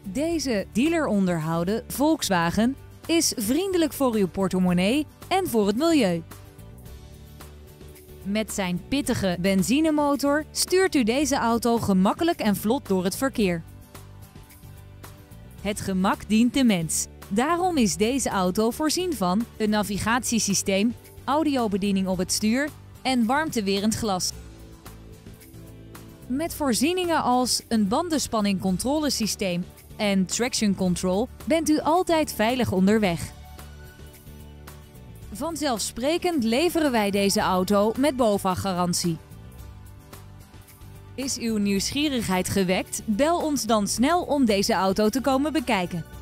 Deze dealeronderhouden Volkswagen is vriendelijk voor uw portemonnee en voor het milieu. Met zijn pittige benzinemotor stuurt u deze auto gemakkelijk en vlot door het verkeer. Het gemak dient de mens. Daarom is deze auto voorzien van een navigatiesysteem, audiobediening op het stuur en warmtewerend glas. Met voorzieningen als een bandenspanningcontrolesysteem en traction control bent u altijd veilig onderweg. Vanzelfsprekend leveren wij deze auto met BOVAG-garantie. Is uw nieuwsgierigheid gewekt? Bel ons dan snel om deze auto te komen bekijken.